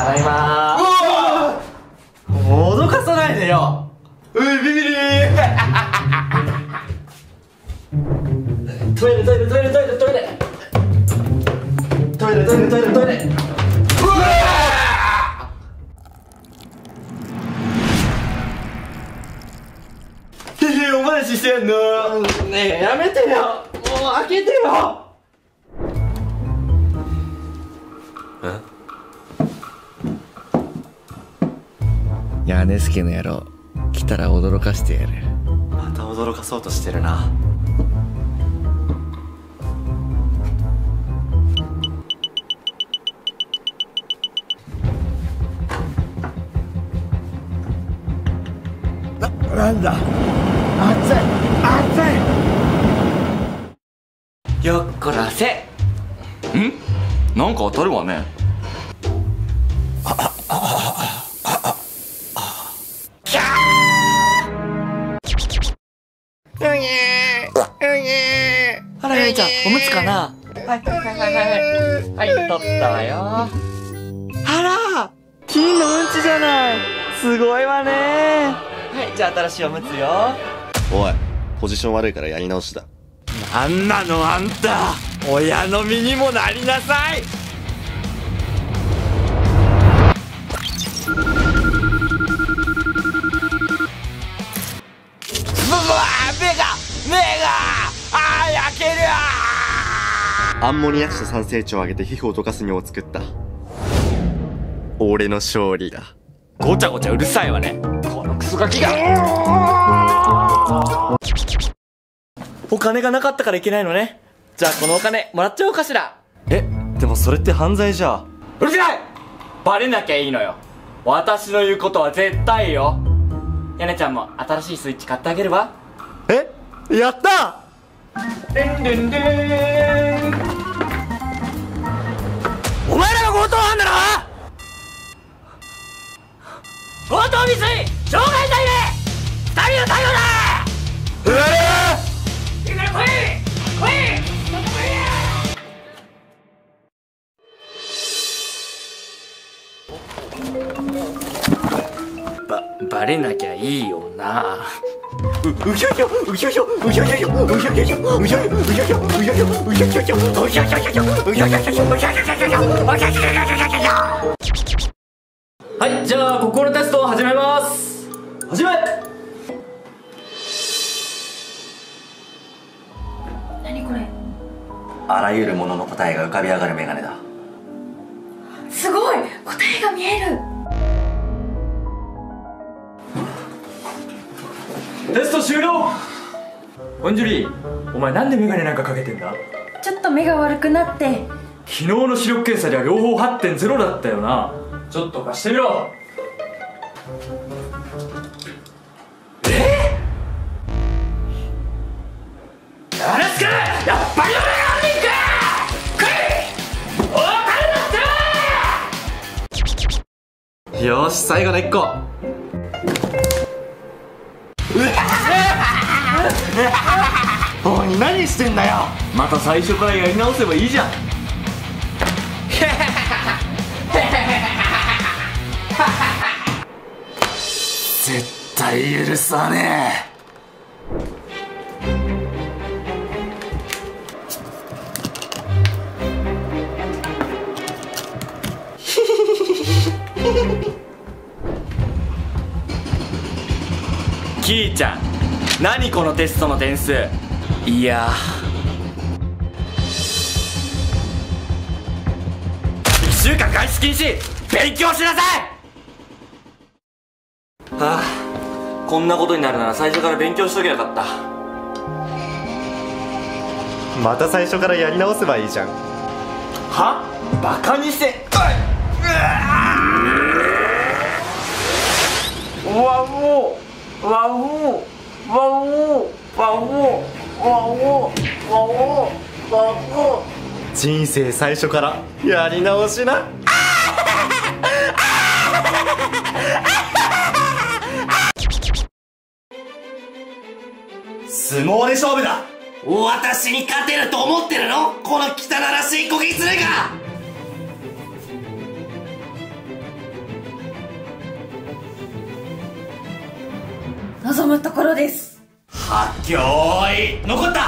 ただいまー。脅かさないでよ。ビビリー。トイレトイレトイレトイレトイレトイレトイレトイレトイレ。うわー。お話ししてんの。ねえやめてよ。もう開けてよ。 屋根助の野郎、来たら驚かしてやる。 また驚かそうとしてるな。 なんだ、熱い熱い。 よっこらせ。ん？なんか当たるわね。あら、ゆいちゃん、おむつかな。はい、はい、はい、はい、はい、取ったわよ。あら、金のうんちじゃない。すごいわね。はい、じゃあ新しいおむつよ。 おい、ポジション悪いからやり直しだ。 なんなのあんた。親の身にもなりなさい。目が焼ける。 アンモニア臭と酸性値を上げて皮膚を溶かす尿を作った。俺の勝利だ。 ごちゃごちゃうるさいわね、このクソガキが。お金がなかったからいけないのね。じゃあこのお金もらっちゃおうかしら。 でもそれって犯罪じゃ。 うるさい。バレなきゃいいのよ。私の言うことは絶対よ。やねちゃんも新しいスイッチ買ってあげるわ。 やったでんでんでーん。お前らが強盗犯だろ。強盗未遂傷害罪で2人の逮捕だ。いいから来い来い。バレなきゃいいよな。うひょひょうひょひょうひょひょひょうひょひょひょうひょひょうひょひょうひょひょうひょひょひょ。はい、じゃあここのテストを始めます。始め。 何これ。 あらゆるものの答えが浮かび上がるメガネだ。 すごい、答えが見える。 テスト終了。モンジュリー、お前なんでメガネなんかかけてんだ。 ちょっと目が悪くなって。 昨日の視力検査では両方 8.0 だったよな。ちょっと貸してみろ。やらすか。やっぱり俺が悪いか。来い。お金だって。よし、最後の1個。 おい、何してんだよ。 また最初からやり直せばいいじゃん。絶対許さねえ。キーちゃん、何このテストの点数。いや1週間外出禁止。勉強しなさい。はあ、こんなことになるなら最初から勉強しときゃよかった。 また最初からやり直せばいいじゃん。 は？バカにして。うわおわおわおわおわおわおわお。 人生最初からやり直しな。相撲で勝負だ。 私に勝てると思ってるの？この汚らしい小狐が。 望むところです。 はっきょーい、残った。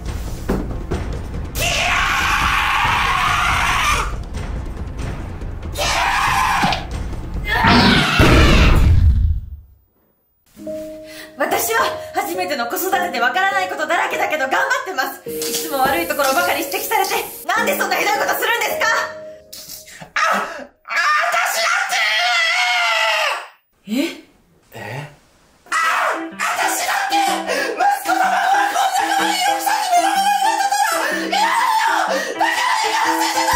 私は初めての子育てでわからないことだらけだけど頑張ってます。いつも悪いところばかり指摘されて、なんでそんなひどいことするんですか。私だって。私だって息子のままこんな可愛い奥さんに見られないんだったら嫌だよ。だからやらせて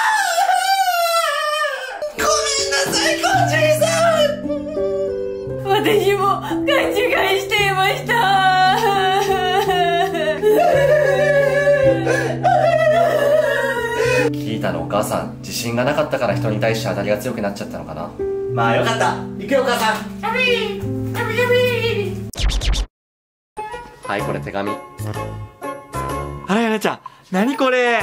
ごめんなさい、コンジュリさん。私も勘違いしていました。 聞いたのお母さん、自信がなかったから人に対して当たりが強くなっちゃったのかな。 まあよかった。行くよお母さん。 はい、これ手紙。 あらやねちゃん、何これ。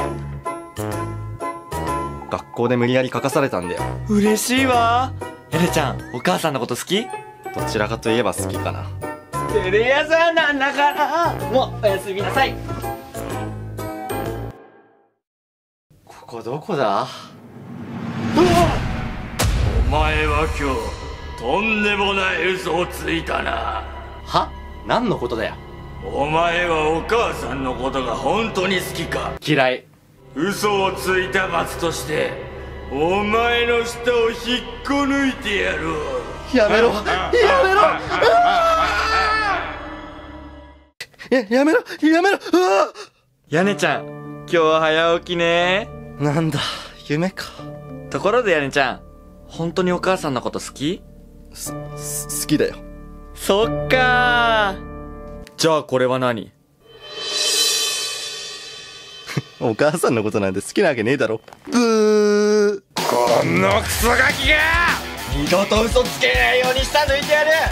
学校で無理やり書かされたんだよ。 嬉しいわ。やねちゃん、お母さんのこと好き？ どちらかといえば好きかな。 テレ屋さんなんだから。もうおやすみなさい。 ここどこだ？ お前は今日とんでもない嘘をついたな。 は？何のことだよ。 お前はお母さんのことが本当に好きか？ 嫌い。 嘘をついた罰としてお前の舌を引っこ抜いてやろう。 やめろ、やめろ、やめろ、やめろ。 やねちゃん、今日は早起きね。 なんだ、夢か。 ところでやねちゃん、本当にお母さんのこと好き？ 好きだよ。 そっかー。じゃあこれは何？ お母さんのことなんて好きなわけねえだろ。ブー。 このクソガキが二度と嘘つけないように舌抜いてやる。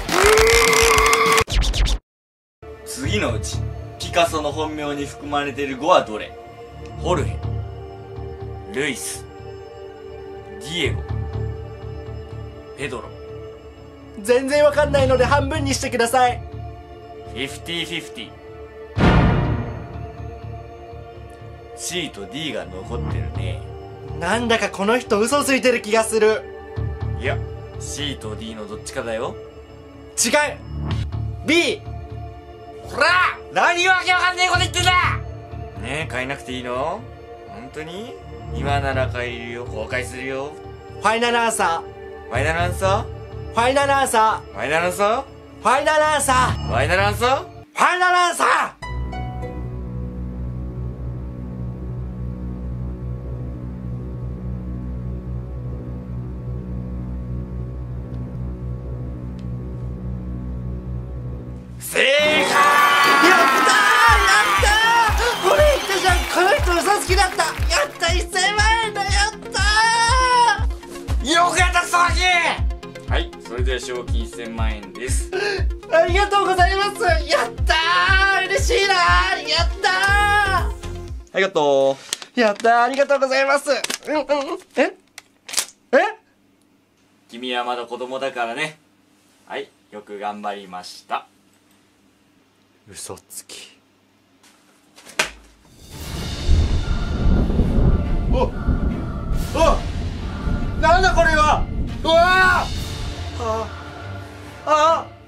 次のうちピカソの本名に含まれている語はどれ？ホルヘ、ルイス、ディエゴ、ペドロ。 全然わかんないので半分にしてください。 50-50。C と D が残ってるね。 なんだかこの人嘘ついてる気がする。 いや、C と D のどっちかだよ。 違う。 B。 ほら、何わけわかんねえこと言ってんだ。ねえ、変えなくていいの？本当に？今なら変えるよ。公開するよ。 ファイナルアンサファイナルアンサー？ ー。ファイナルアンサファイナルアンサー？ ー。ファイナルアンサー。 ファイナルアンサー？ ファイナルアンサー。 正解！ やったー、これ言ったじゃん。この人嘘つきだった。やった、1000万円だ。やったよくやった、クソガキ！はい、それでは賞金1000万円です。 ー。ありがとうございます。やったー、嬉しいなー。やったー。 ありがとう。 やったー、ありがとうございます。え君はまだ子供だからね。はい、よく頑張りました。 嘘つき。なんだこれは。うわー。あ